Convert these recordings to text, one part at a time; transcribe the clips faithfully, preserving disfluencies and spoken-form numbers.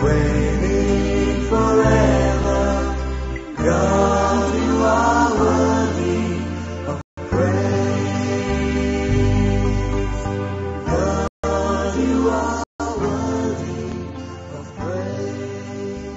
reigning forever. God, you are worthy of praise. God, you are worthy of praise.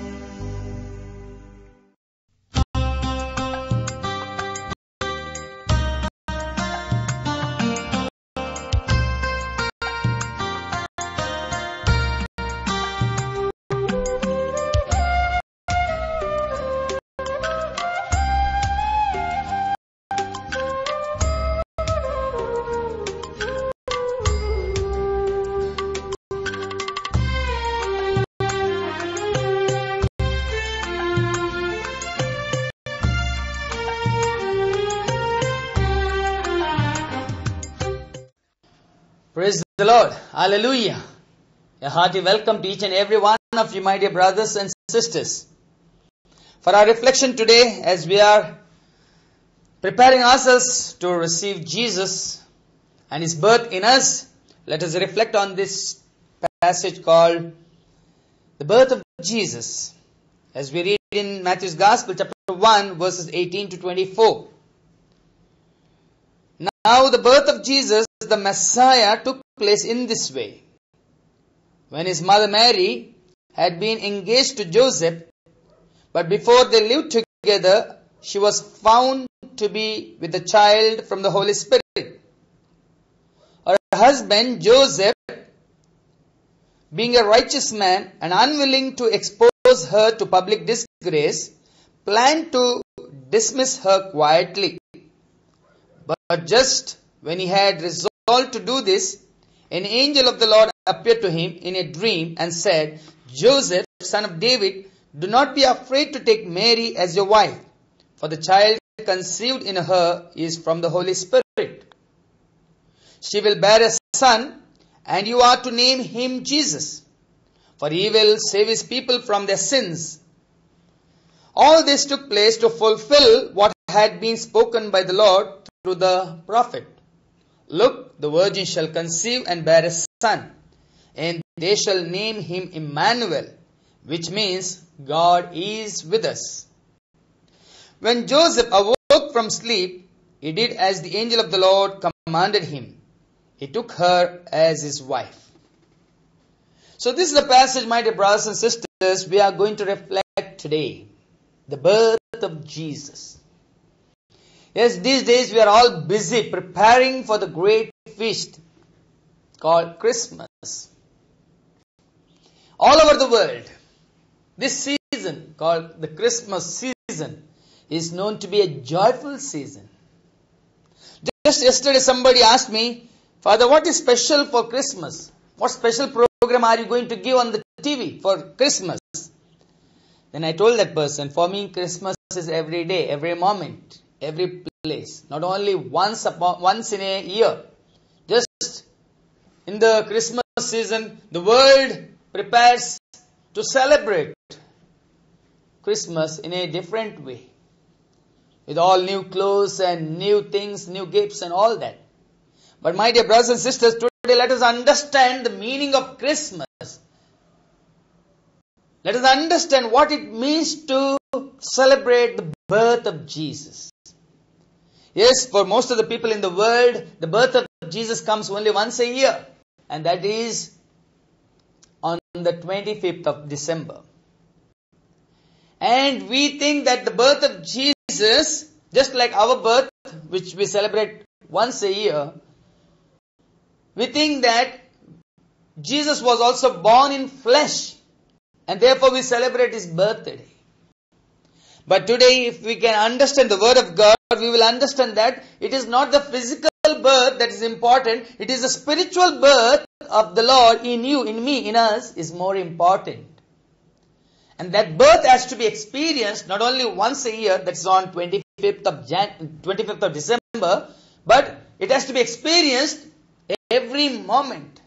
Praise the Lord. Hallelujah. A hearty welcome to each and every one of you, my dear brothers and sisters. For our reflection today, as we are preparing ourselves to receive Jesus and His birth in us, let us reflect on this passage called the birth of Jesus, as we read in Matthew's Gospel, chapter one, verses eighteen to twenty-four. Now the birth of Jesus, the Messiah, took place in this way. When his mother Mary had been engaged to Joseph, but before they lived together, she was found to be with the child from the Holy Spirit. Her husband Joseph, being a righteous man and unwilling to expose her to public disgrace, planned to dismiss her quietly. But just when he had resolved to do this, an angel of the Lord appeared to him in a dream and said, Joseph, son of David, do not be afraid to take Mary as your wife, for the child conceived in her is from the Holy Spirit. She will bear a son, and you are to name him Jesus, for he will save his people from their sins. All this took place to fulfill what had been spoken by the Lord through the prophet. Look, the virgin shall conceive and bear a son, and they shall name him Emmanuel, which means God is with us. When Joseph awoke from sleep, he did as the angel of the Lord commanded him. He took her as his wife. So this is the passage, my dear brothers and sisters, we are going to reflect today. The birth of Jesus. Yes, these days we are all busy preparing for the great feast called Christmas. All over the world, this season called the Christmas season is known to be a joyful season. Just yesterday somebody asked me, Father, what is special for Christmas? What special program are you going to give on the T V for Christmas? Then I told that person, for me Christmas is every day, every moment, every place. Not only once upon, once in a year. Just in the Christmas season, the world prepares to celebrate Christmas in a different way. With all new clothes and new things, new gifts and all that. But my dear brothers and sisters, today let us understand the meaning of Christmas. Let us understand what it means to celebrate the birth of Jesus. Yes, for most of the people in the world, the birth of Jesus comes only once a year. And that is on the twenty-fifth of December. And we think that the birth of Jesus, just like our birth, which we celebrate once a year, we think that Jesus was also born in flesh. And therefore we celebrate His birthday. But today, if we can understand the Word of God, we will understand that it is not the physical birth that is important. It is the spiritual birth of the Lord in you, in me, in us is more important. And that birth has to be experienced not only once a year, that is on twenty-fifth of Jan- twenty-fifth of December, but it has to be experienced every moment.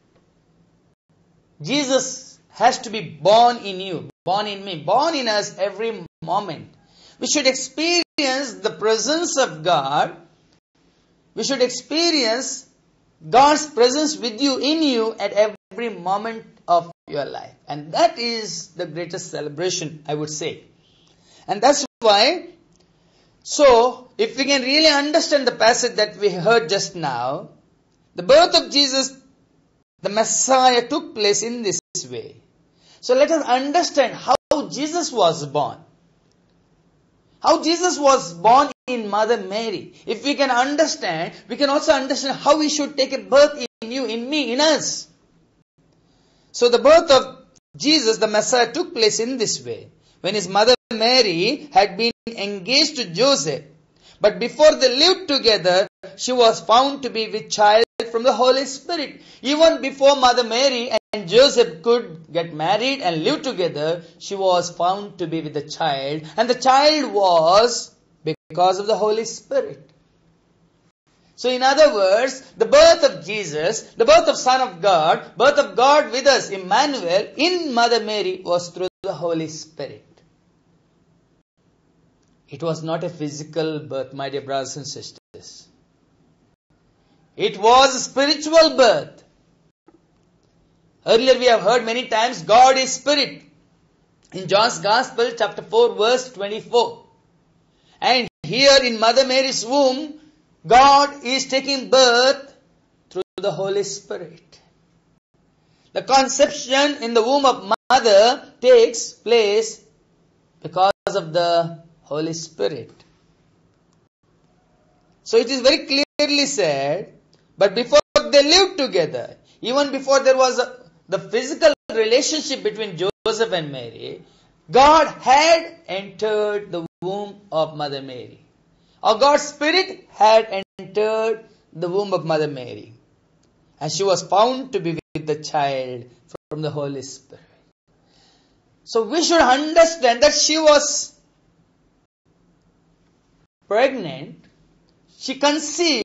Jesus has to be born in you, born in me, born in us every moment. We should experience the presence of God. We should experience God's presence with you, in you, at every moment of your life. And that is the greatest celebration, I would say. And that's why, so, if we can really understand the passage that we heard just now, the birth of Jesus, the Messiah, took place in this way. So let us understand how Jesus was born. How Jesus was born in Mother Mary. If we can understand, we can also understand how we should take a birth in you, in me, in us. So the birth of Jesus, the Messiah, took place in this way. When his mother Mary had been engaged to Joseph, but before they lived together, she was found to be with child from the Holy Spirit. Even before Mother Mary and Joseph could get married and live together, she was found to be with the child. And the child was because of the Holy Spirit. So in other words, the birth of Jesus, the birth of Son of God, birth of God with us, Emmanuel, in Mother Mary was through the Holy Spirit. It was not a physical birth, my dear brothers and sisters. It was a spiritual birth. Earlier we have heard many times, God is spirit. In John's Gospel, chapter four, verse twenty-four. And here in Mother Mary's womb, God is taking birth through the Holy Spirit. The conception in the womb of mother takes place because of the Holy Spirit. So it is very clearly said, but before they lived together, even before there was a, the physical relationship between Joseph and Mary, God had entered the womb of Mother Mary. Or God's Spirit had entered the womb of Mother Mary. And she was found to be with the child from the Holy Spirit. So we should understand that she was pregnant. She conceived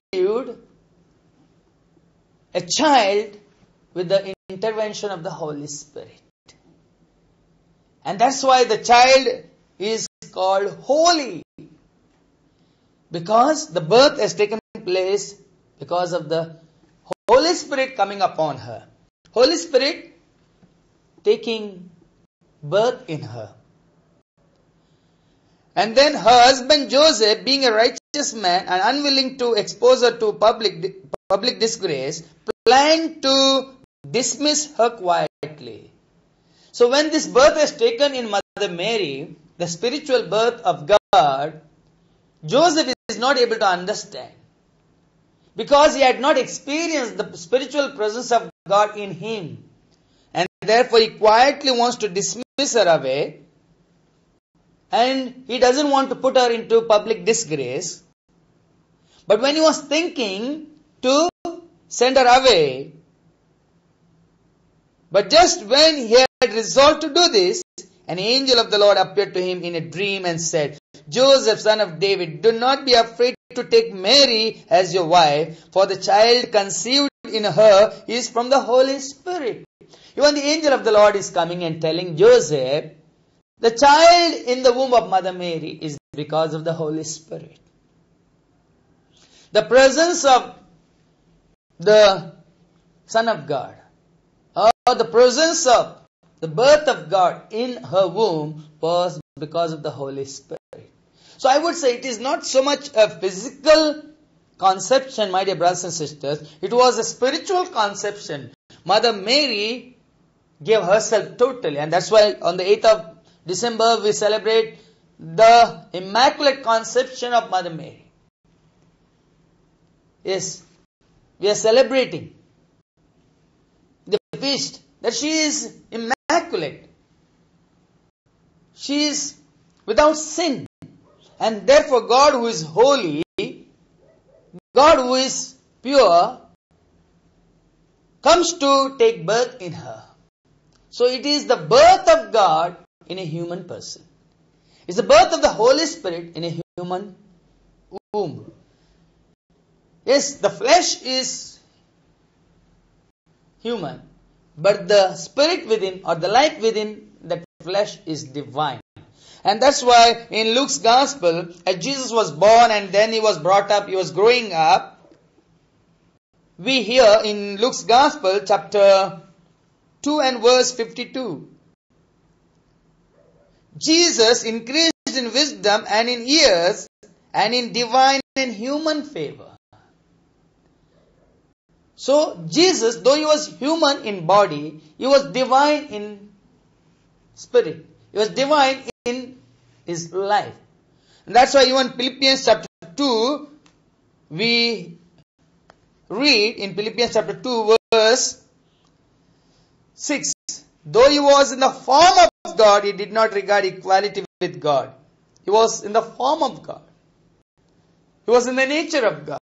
a child with the intervention of the Holy Spirit. And that's why the child is called holy. Because the birth has taken place because of the Holy Spirit coming upon her. Holy Spirit taking birth in her. And then her husband Joseph, being a righteous man and unwilling to expose her to public, public disgrace, planned to dismiss her quietly. So when this birth is taken in Mother Mary, the spiritual birth of God, Joseph is not able to understand. Because he had not experienced the spiritual presence of God in him. And therefore he quietly wants to dismiss her away. And he doesn't want to put her into public disgrace. But when he was thinking to send her away, but just when he had resolved to do this, an angel of the Lord appeared to him in a dream and said, Joseph, son of David, do not be afraid to take Mary as your wife, for the child conceived in her is from the Holy Spirit. Even the angel of the Lord is coming and telling Joseph, the child in the womb of Mother Mary is because of the Holy Spirit. The presence of the Son of God, or the presence of the birth of God in her womb was because of the Holy Spirit. So I would say it is not so much a physical conception, my dear brothers and sisters. It was a spiritual conception. Mother Mary gave herself totally. And that's why on the eighth of December we celebrate the Immaculate Conception of Mother Mary. Yes, we are celebrating the feast that she is immaculate. She is without sin. And therefore God who is holy, God who is pure, comes to take birth in her. So it is the birth of God in a human person. It's the birth of the Holy Spirit in a human womb. Yes, the flesh is human, but the spirit within or the life within that flesh is divine. And that's why in Luke's Gospel, as Jesus was born and then he was brought up, he was growing up, we hear in Luke's Gospel, chapter two and verse fifty-two. Jesus increased in wisdom and in years and in divine and human favor. So Jesus, though he was human in body, he was divine in spirit. He was divine in his life. And that's why even Philippians chapter two, we read in Philippians chapter two verse six. Though he was in the form of God, he did not regard equality with God. He was in the form of God. He was in the nature of God.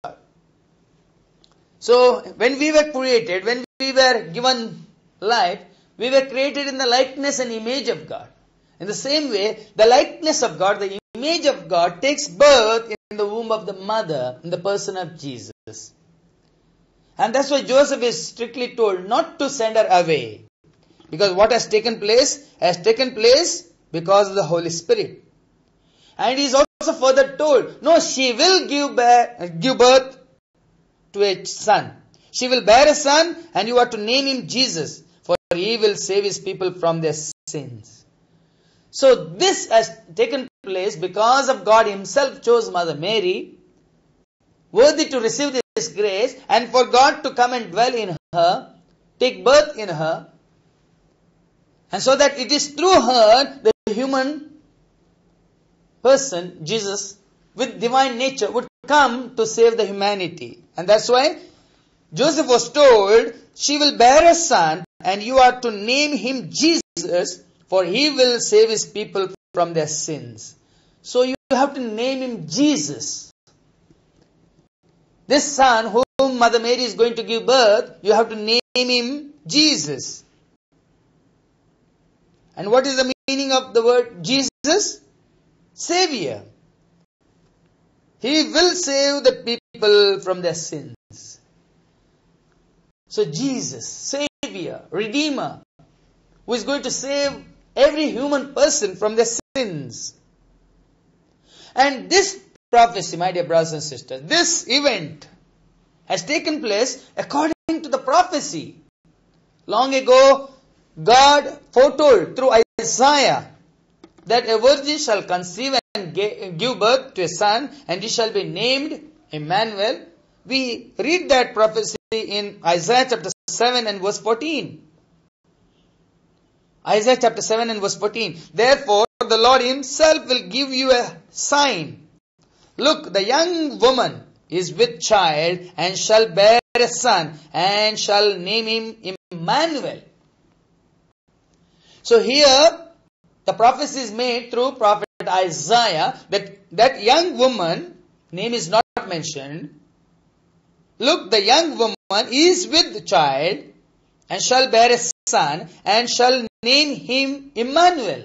So, when we were created, when we were given life, we were created in the likeness and image of God. In the same way, the likeness of God, the image of God takes birth in the womb of the mother, in the person of Jesus. And that's why Joseph is strictly told not to send her away. Because what has taken place, has taken place because of the Holy Spirit. And he is also further told, no, she will give birth, give birth to a son. She will bear a son and you are to name him Jesus, for he will save his people from their sins. So this has taken place because of God himself chose Mother Mary, worthy to receive this grace, and for God to come and dwell in her, take birth in her, and so that it is through her, the human person, Jesus, with divine nature, would come to save the humanity. And that's why Joseph was told, she will bear a son, and you are to name him Jesus, for he will save his people from their sins. So you have to name him Jesus. This son whom Mother Mary is going to give birth, you have to name him Jesus. And what is the meaning of the word Jesus? Savior. He will save the people from their sins. So Jesus, Savior, Redeemer, who is going to save every human person from their sins. And this prophecy, my dear brothers and sisters, this event has taken place according to the prophecy. Long ago, God foretold through Isaiah that a virgin shall conceive and give birth to a son, and he shall be named Emmanuel. We read that prophecy in Isaiah chapter seven and verse fourteen. Isaiah chapter seven and verse fourteen. Therefore, the Lord himself will give you a sign. Look, the young woman is with child and shall bear a son and shall name him Emmanuel. So here, the prophecy is made through prophet Isaiah that that young woman, name is not mentioned. Look, the young woman is with child and shall bear a son and shall name him Emmanuel.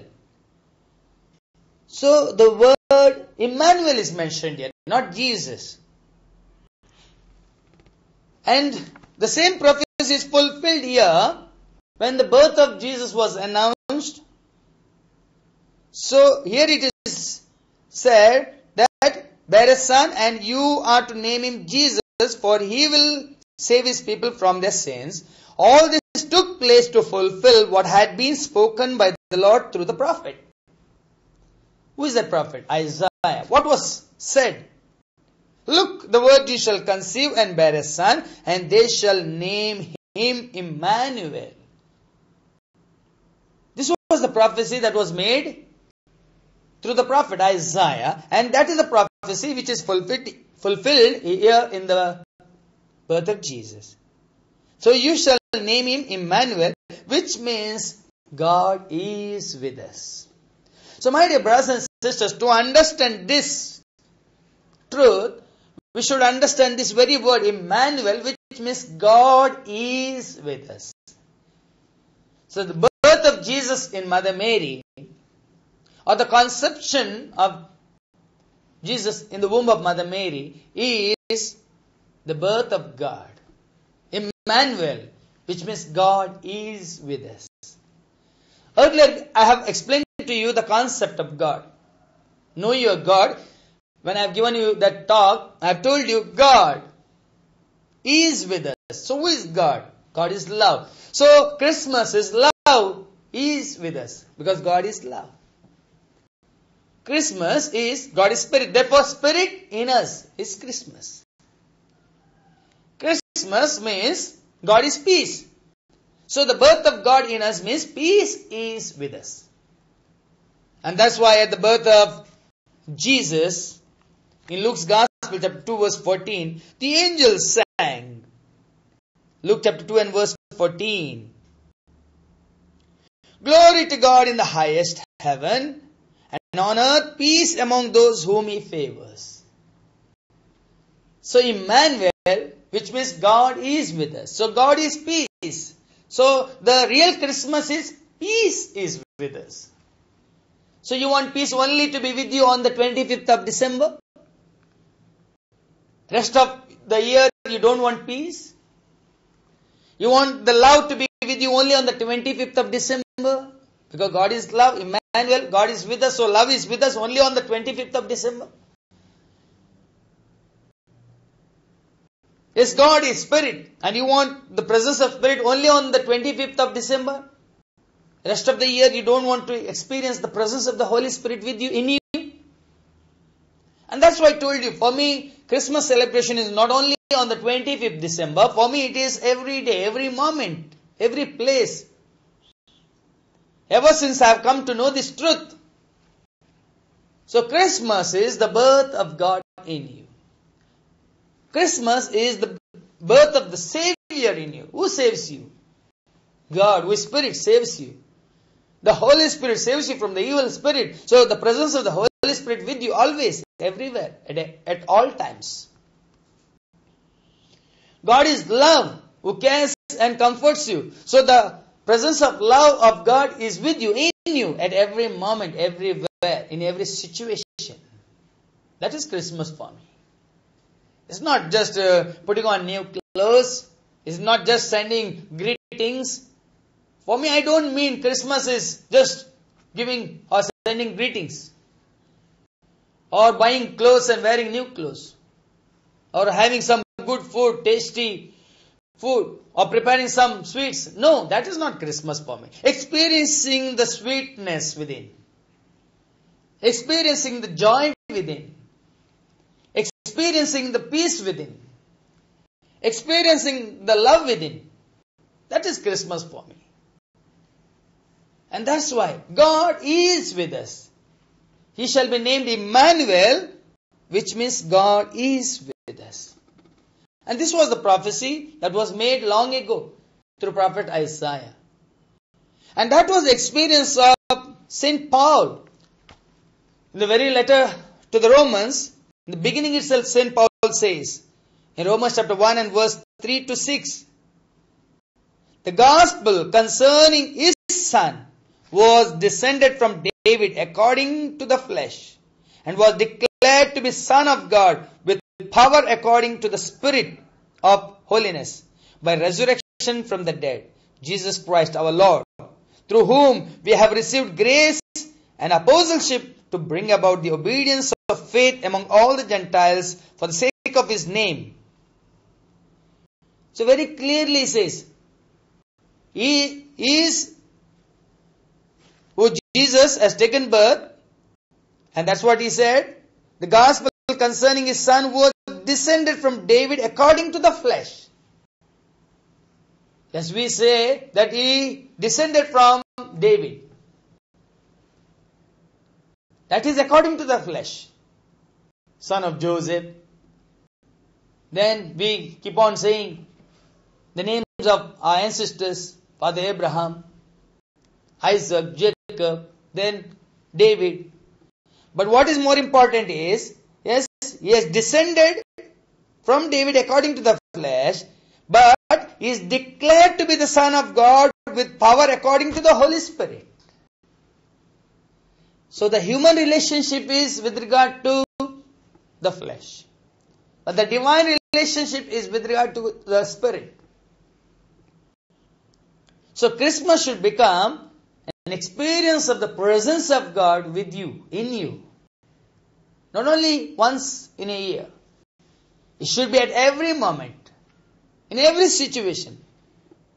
So the word Emmanuel is mentioned here, not Jesus. And the same prophecy is fulfilled here when the birth of Jesus was announced. So here it is said that bear a son and you are to name him Jesus, for he will save his people from their sins. All this took place to fulfill what had been spoken by the Lord through the prophet. Who is that prophet? Isaiah. What was said? Look, the virgin shall conceive and bear a son, and they shall name him Emmanuel. This was the prophecy that was made through the prophet Isaiah, and that is the prophecy which is fulfilled, fulfilled here in the birth of Jesus. So you shall name him Emmanuel, which means God is with us. So my dear brothers and sisters, to understand this truth, we should understand this very word Emmanuel, which means God is with us. So the birth of Jesus in Mother Mary, or the conception of Jesus in the womb of Mother Mary, is the birth of God. Emmanuel, which means God is with us. Earlier, I have explained to you the concept of God. Know your God. When I have given you that talk, I have told you God is with us. So who is God? God is love. So Christmas is love is with us because God is love. Christmas is God is spirit. Therefore spirit in us is Christmas. Christmas means God is peace. So the birth of God in us means peace is with us. And that's why at the birth of Jesus, in Luke's Gospel chapter two verse fourteen, the angels sang. Luke chapter two and verse fourteen. Glory to God in the highest heaven, and on earth peace among those whom He favors. So Emmanuel, which means God is with us. So God is peace. So the real Christmas is peace is with us. So you want peace only to be with you on the twenty-fifth of December? Rest of the year you don't want peace? You want the love to be with you only on the twenty-fifth of December? Because God is love, Emmanuel, God is with us, so love is with us only on the twenty-fifth of December. Yes, God is spirit, and you want the presence of spirit only on the twenty-fifth of December? Rest of the year you don't want to experience the presence of the Holy Spirit with you, in you? And that's why I told you, for me, Christmas celebration is not only on the twenty-fifth December, for me it is every day, every moment, every place. Ever since I have come to know this truth. So Christmas is the birth of God in you. Christmas is the birth of the Savior in you. Who saves you? God, who is Spirit, saves you. The Holy Spirit saves you from the evil spirit. So the presence of the Holy Spirit with you always, everywhere, at, at all times. God is love, who cares and comforts you. So the presence of love of God is with you, in you, at every moment, everywhere, in every situation. That is Christmas for me. It's not just uh, putting on new clothes. It's not just sending greetings. For me, I don't mean Christmas is just giving or sending greetings. Or buying clothes and wearing new clothes. Or having some good food, tasty food. Or preparing some sweets. No, that is not Christmas for me. Experiencing the sweetness within. Experiencing the joy within. Experiencing the peace within. Experiencing the love within. That is Christmas for me. And that's why God is with us. He shall be named Emmanuel, which means God is with us. And this was the prophecy that was made long ago through prophet Isaiah. And that was the experience of Saint Paul. In the very letter to the Romans, in the beginning itself, Saint Paul says, in Romans chapter one and verse three to six, the gospel concerning his son was descended from David according to the flesh, and was declared to be Son of God with power according to the Spirit of holiness, by resurrection from the dead, Jesus Christ our Lord, through whom we have received grace and apostleship to bring about the obedience of faith among all the Gentiles for the sake of His name. So very clearly says, He is who Jesus has taken birth, and that's what He said. The gospel concerning His Son was descended from David according to the flesh. Yes, we say that He descended from David. That is according to the flesh. Son of Joseph. Then we keep on saying the names of our ancestors, Father Abraham, Isaac, Jacob, then David. But what is more important is, yes, he has descended from David according to the flesh, but he is declared to be the Son of God with power according to the Holy Spirit. So the human relationship is with regard to the flesh, but the divine relationship is with regard to the Spirit. So Christmas should become an experience of the presence of God with you, in you. Not only once in a year. It should be at every moment, in every situation.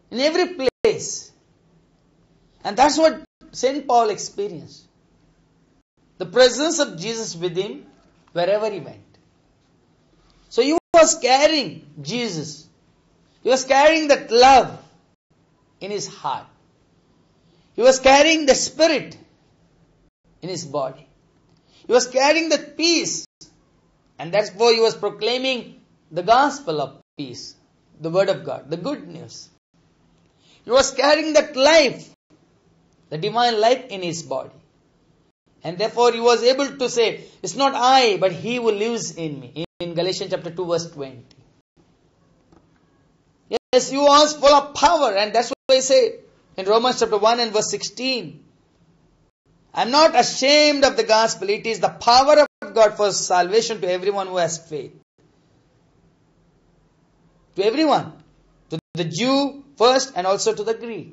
in every place. And that's what Saint Paul experienced. The presence of Jesus with him wherever he went. So he was carrying Jesus. He was carrying that love in his heart. He was carrying the Spirit in his body. He was carrying that peace. And that's why he was proclaiming the gospel of peace, the word of God, the good news. He was carrying that life, the divine life in his body. And therefore he was able to say, it's not I, but he who lives in me. In Galatians chapter two verse twenty. Yes, he was full of power, and that's what I say in Romans chapter one and verse sixteen. I'm not ashamed of the gospel. It is the power of God for salvation to everyone who has faith. To everyone. To the Jew first and also to the Greek.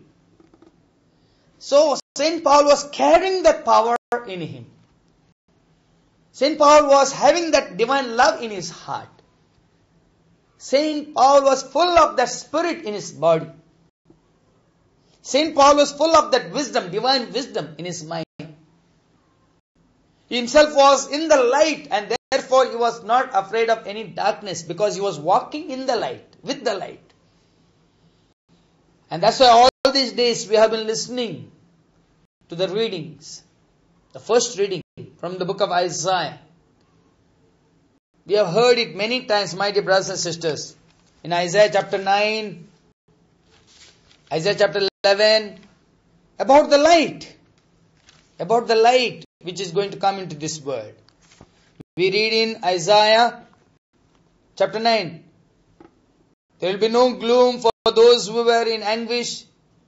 So Saint Paul was carrying that power in him. Saint Paul was having that divine love in his heart. Saint Paul was full of that Spirit in his body. Saint Paul was full of that wisdom, divine wisdom in his mind. He himself was in the light, and therefore he was not afraid of any darkness because he was walking in the light, with the light. And that's why all these days we have been listening to the readings. The first reading from the book of Isaiah. We have heard it many times, my dear brothers and sisters. In Isaiah chapter nine, Isaiah chapter eleven, about the light. About the light which is going to come into this world. We read in Isaiah chapter nine. There will be no gloom for those who were in anguish.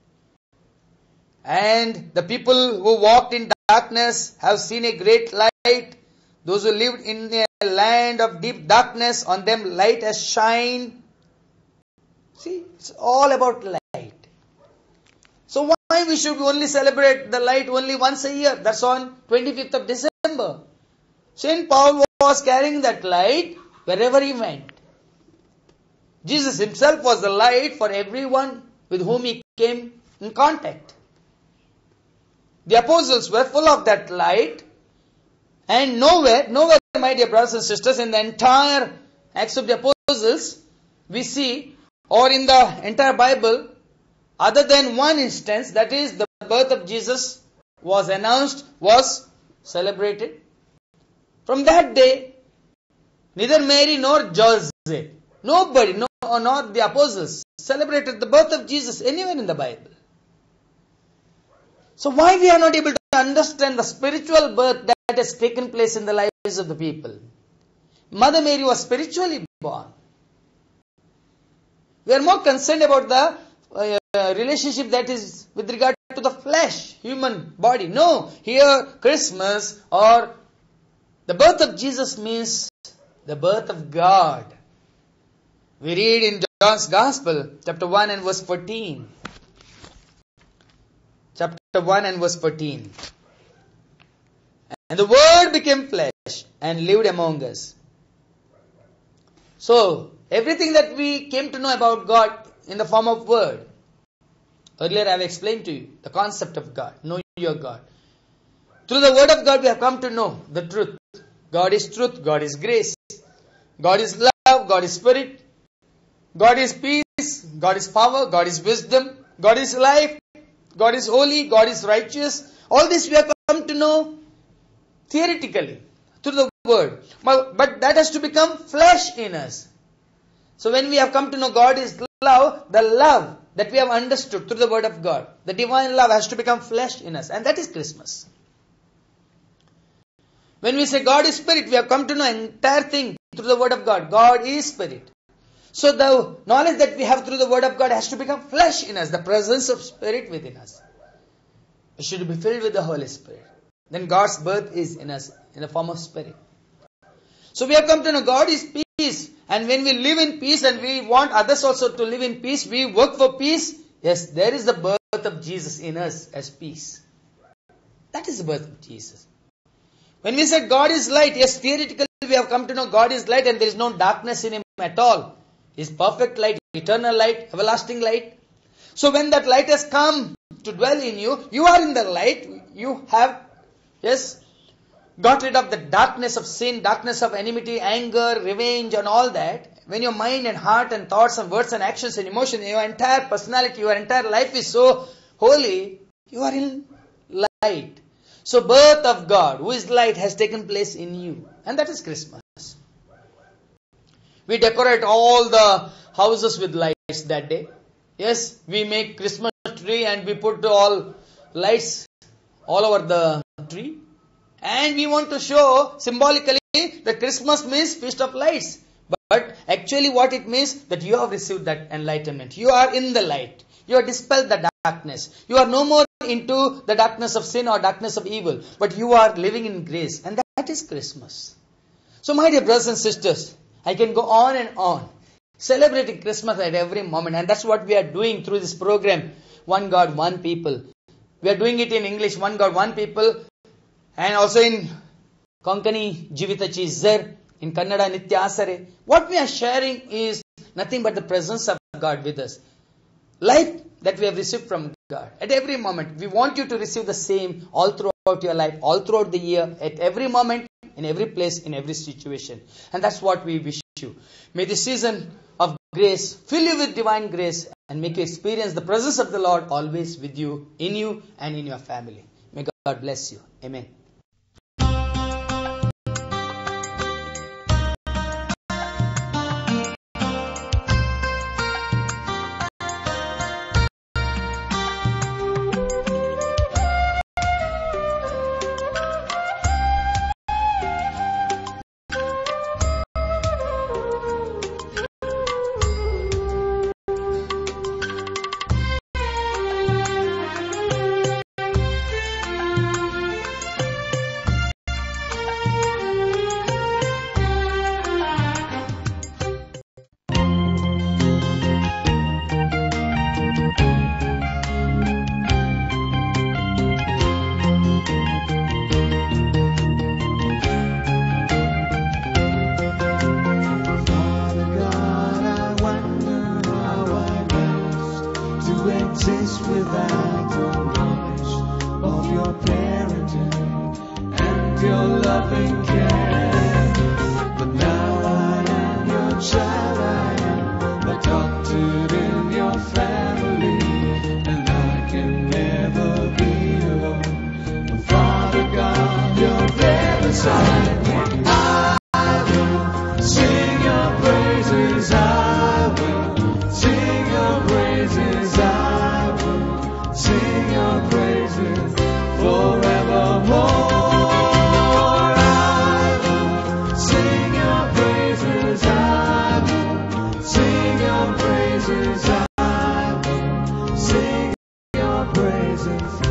And the people who walked in darkness have seen a great light. Those who lived in a land of deep darkness, on them light has shined. See, it's all about light. So why we should only celebrate the light only once a year? That's on twenty-fifth of December. Saint Paul was carrying that light wherever he went. Jesus himself was the light for everyone with whom he came in contact. The apostles were full of that light, and nowhere, nowhere, my dear brothers and sisters, in the entire Acts of the Apostles, we see, or in the entire Bible, other than one instance, that is the birth of Jesus was announced, was celebrated. From that day, neither Mary nor Joseph, nobody, no, nor the apostles celebrated the birth of Jesus anywhere in the Bible. So why we are not able to understand the spiritual birth that has taken place in the lives of the people? Mother Mary was spiritually born. We are more concerned about the uh, relationship that is with regard to the flesh, human body. No, here Christmas or the birth of Jesus means the birth of God. We read in John's Gospel, chapter one and verse fourteen. Chapter one and verse fourteen. And the Word became flesh and lived among us. So, everything that we came to know about God in the form of Word. Earlier I have explained to you the concept of God. Know your God. Through the Word of God we have come to know the truth. God is truth. God is grace. God is love. God is Spirit. God is peace. God is power. God is wisdom. God is life. God is holy, God is righteous. All this we have come to know theoretically through the Word. But, but that has to become flesh in us. So when we have come to know God is love, the love that we have understood through the Word of God, the divine love has to become flesh in us. And that is Christmas. When we say God is Spirit, we have come to know entire thing through the Word of God. God is Spirit. So the knowledge that we have through the Word of God has to become flesh in us, the presence of Spirit within us. We should be filled with the Holy Spirit. Then God's birth is in us in the form of Spirit. So we have come to know God is peace. And when we live in peace and we want others also to live in peace, we work for peace. Yes, there is the birth of Jesus in us as peace. That is the birth of Jesus. When we said God is light, yes, theoretically we have come to know God is light and there is no darkness in Him at all. He is perfect light, eternal light, everlasting light. So when that light has come to dwell in you, you are in the light, you have, yes, got rid of the darkness of sin, darkness of enmity, anger, revenge and all that. When your mind and heart and thoughts and words and actions and emotions, your entire personality, your entire life is so holy, you are in light. So birth of God, who is light, has taken place in you. And that is Christmas. We decorate all the houses with lights that day. Yes, we make Christmas tree and we put all lights all over the tree. And we want to show symbolically that Christmas means Feast of Lights. But actually what it means, that you have received that enlightenment. You are in the light. You have dispelled the darkness. You are no more into the darkness of sin or darkness of evil. But you are living in grace. And that is Christmas. So my dear brothers and sisters, I can go on and on, celebrating Christmas at every moment. And that's what we are doing through this program, One God, One People. We are doing it in English, One God, One People. And also in Konkani, Jivita Chizar, in Kannada, Nitya Asare. What we are sharing is nothing but the presence of God with us. Life that we have received from God. At every moment, we want you to receive the same all throughout your life, all throughout the year, at every moment, in every place, in every situation. And that's what we wish you. May this season of grace fill you with divine grace and make you experience the presence of the Lord always with you, in you and in your family. May God bless you. Amen. Without the knowledge of your parenting and your loving care, but now I am your child, I am adopted in your family, and I can never be alone. When Father God, you're there beside me, I will sing your praises, I will sing your praises, I sing your praises forevermore. I will sing your praises. I will sing your praises. I will sing your praises.